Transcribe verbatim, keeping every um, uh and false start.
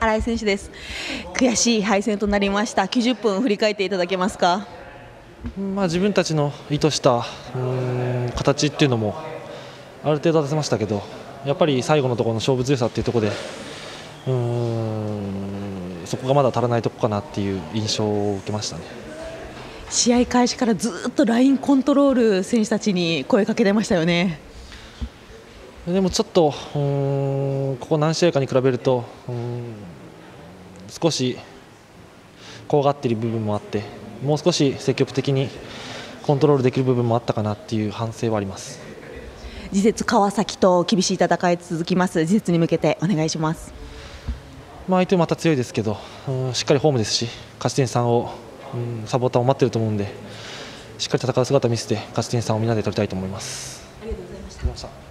新井選手です。悔しい敗戦となりました。きゅうじゅっぷん振り返っていただけますか。 まあ、自分たちの意図したうーん形っていうのもある程度出せましたけど、やっぱり最後のところの勝負強さっていうところでうーんそこがまだ足らないところかなっていう印象を受けましたね。 試合開始からずっとラインコントロール選手たちに声かけてましたよね。 でもちょっとうーんここ何試合かに比べるとうーん少し怖がっている部分もあって、もう少し積極的にコントロールできる部分もあったかなっていう反省はあります。 次節川崎と厳しい戦い続きます。次節に向けてお願いします。 まあ相手もまた強いですけど、うんしっかりホームですし、勝ち点さんを、うん、サポーターも待っていると思うので、しっかり戦う姿を見せて勝ち点さんをみんなで取りたいと思います。 ありがとうございました。